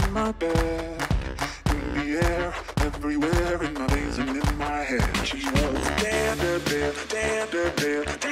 in my bed, in the air, everywhere, in my veins and in my head. She won't dare, dare, dare, dare, dare, dare.